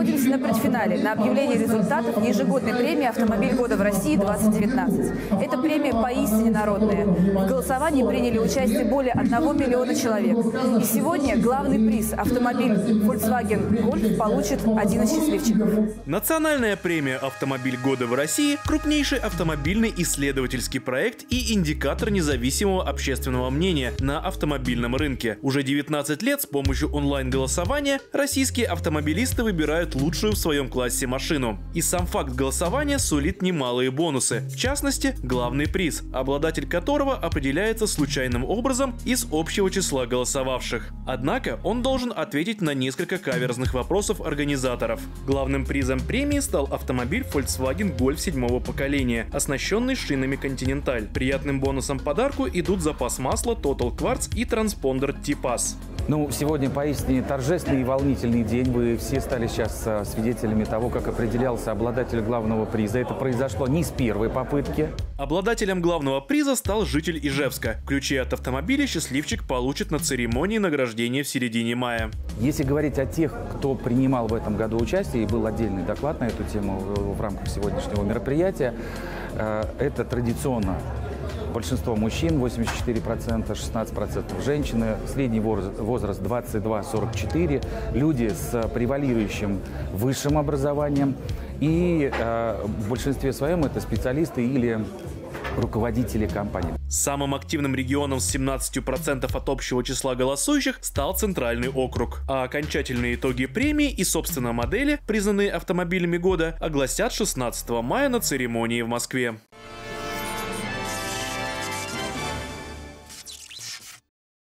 находимся на предфинале, на объявлении результатов ежегодной премии «Автомобиль года в России-2019». Эта премия поистине народная. В голосовании приняли участие более 1 миллиона человек. И сегодня главный приз – автомобиль Volkswagen Golf получит один из счастливчиков. Национальная премия «Автомобиль года в России» – крупнейший автомобильный исследовательский проект и индикатор независимого общественного мнения на автомобильном рынке. Уже 19 лет с помощью онлайн-голосования российские автомобилисты выбирают лучшую в своем классе машину. И сам факт голосования сулит немалые бонусы. В частности, главный приз, обладатель которого определяется случайным образом из общего числа голосовавших. Однако он должен ответить на несколько каверзных вопросов организаторов. Главным призом премии стал автомобиль Volkswagen Golf 7-го поколения, оснащенный шинами Continental. Приятным бонусом подарку идут запас масла Total Quartz и транспондер T-Pass. Сегодня поистине торжественный и волнительный день. Вы все стали сейчас свидетелями того, как определялся обладатель главного приза. Это произошло не с первой попытки. Обладателем главного приза стал житель Ижевска. Ключи от автомобиля счастливчик получит на церемонии награждения в середине мая. Если говорить о тех, кто принимал в этом году участие, и был отдельный доклад на эту тему в рамках сегодняшнего мероприятия, это традиционно большинство мужчин, 84%, 16% женщины, средний возраст 22-44, люди с превалирующим высшим образованием. И в большинстве своем это специалисты или руководители компаний. Самым активным регионом с 17% от общего числа голосующих стал Центральный округ. А окончательные итоги премии и, собственно, модели, признанные автомобилями года, огласят 16 мая на церемонии в Москве.